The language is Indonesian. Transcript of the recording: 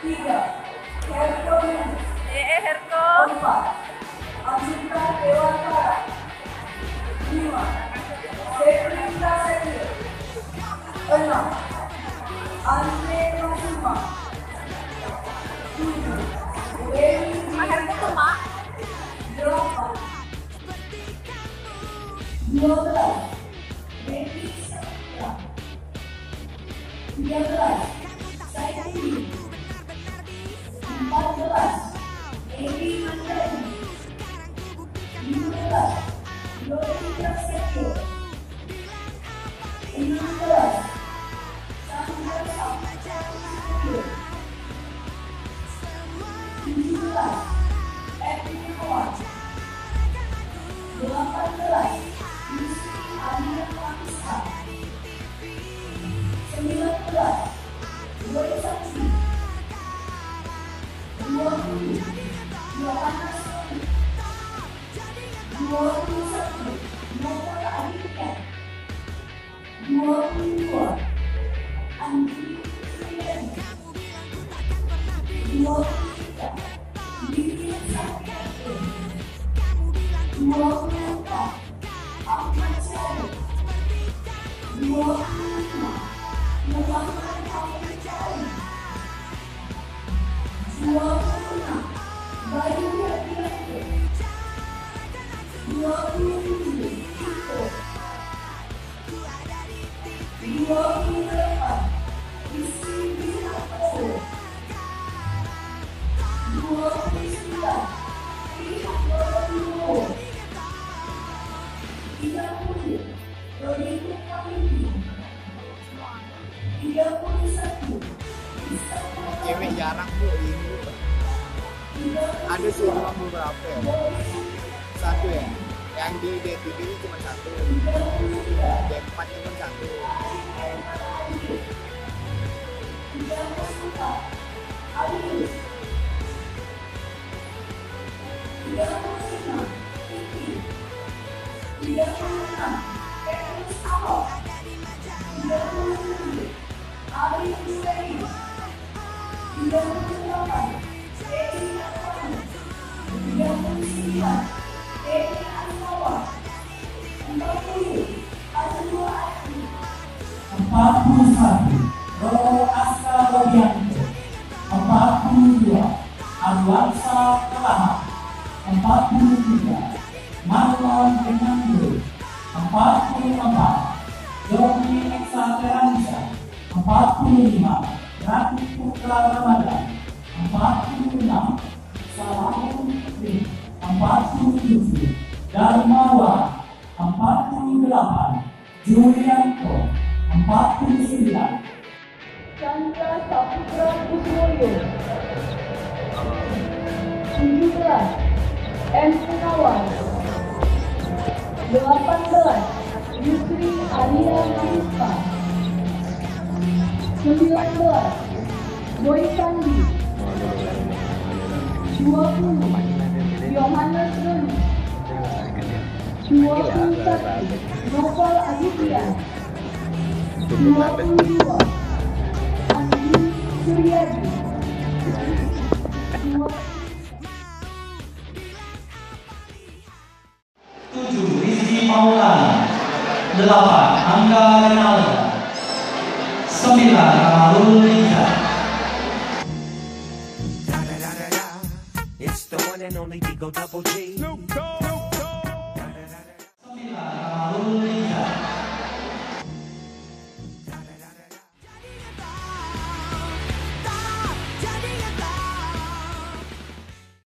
3. Herko Yunus. Herko. 4. Acinta Dewantara. 5. Seprinda Setio. 6. Andre Masuma. 7. Dewi Herko tuh, Mak. 8. 12. Dewi Satria. 13. Saidi. 14. Edi Mandani. 15. Yolanda Setio. 16. Sandra Saptio. 17. Edwin Noah. 18. Yusri Alia Kamsa. 19. Boy Saksi. 20. Yohana Soli. 21. Nopal Aditya. 22. Andi Suryani. 23. Vivian Satyarto. 24. Ahmad Syarif. 25. Muhammad Hafiz Ali. 26. Bayu Yadianto. 27. Tito. 28. Rizky Wihanto. 29. Pihak Rodrigo. 30. Rodrigo Kamili. 31. Cewek jarang bu ini. Ada sih cuma beberapa ya. Satu ya. Yang di DTV ini cuma satu. D4 cuma satu. 34. Alius. 35. Kiki. 36. Petrus Ahok. 37. Ali Hussein. 38. Edi Armando. 39. Edi Asmawa. 40. Azrul Asri. 41. Roro Aska Robianto. 42. Arwansa Kelaha. 43. Marlon Fernando. 44. Doni Eksa Teranisa. 45. Rati Putra Ramadan. 46. Salamun Fikri. 47. Darmawan. 48. Julianto. 49. Chandra Saputra Kuswoyo. 17. M. Gunawan. 18. Yusri Alia Nafisa. 19. Boy Sandi. 20. Yohanes Ruli. 21. Nopal Aditya. 22. Andi Suryani. 7. Rizky Maulana. 8. Angga Renalda. 9. Kamarul Liza. It's the one and only Digo Double G. 9. Kamarul Liza.